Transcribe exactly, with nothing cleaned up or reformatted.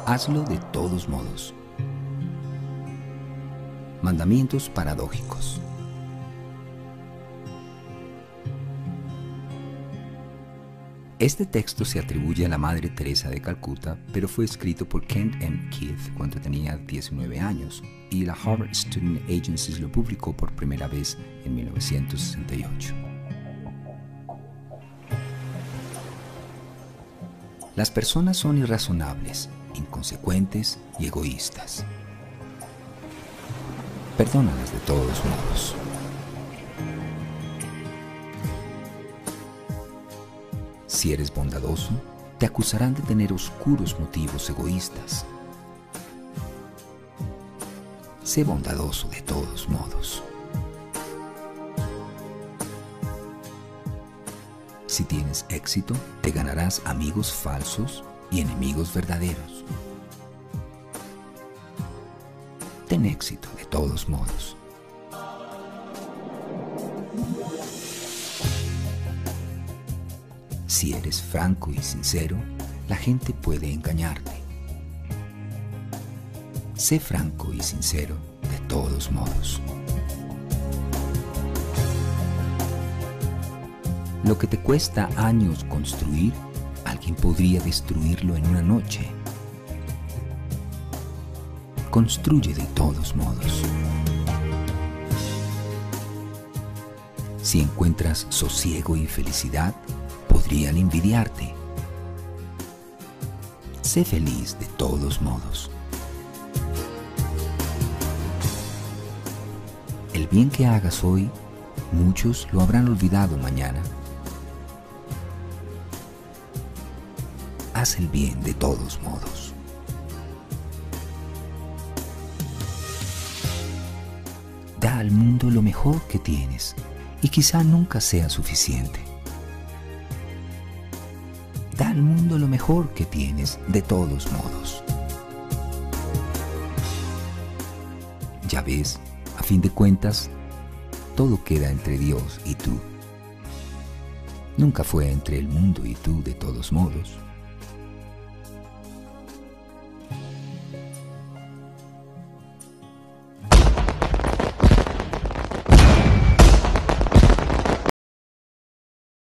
Hazlo de todos modos. Mandamientos paradójicos. Este texto se atribuye a la Madre Teresa de Calcuta, pero fue escrito por Kent M. Keith cuando tenía diecinueve años, y la Harvard Student Agency lo publicó por primera vez en mil novecientos sesenta y ocho. Las personas son irrazonables, inconsecuentes y egoístas. Perdónalas de todos modos. Si eres bondadoso, te acusarán de tener oscuros motivos egoístas. Sé bondadoso de todos modos. Si tienes éxito, te ganarás amigos falsos y enemigos verdaderos. Ten éxito de todos modos. Si eres franco y sincero, la gente puede engañarte. Sé franco y sincero de todos modos. Lo que te cuesta años construir, alguien podría destruirlo en una noche. Construye de todos modos. Si encuentras sosiego y felicidad, podrían envidiarte. Sé feliz de todos modos. El bien que hagas hoy, muchos lo habrán olvidado mañana. Haz el bien de todos modos. Da al mundo lo mejor que tienes y quizá nunca sea suficiente. Da al mundo lo mejor que tienes de todos modos. Ya ves, a fin de cuentas, todo queda entre Dios y tú. Nunca fue entre el mundo y tú de todos modos.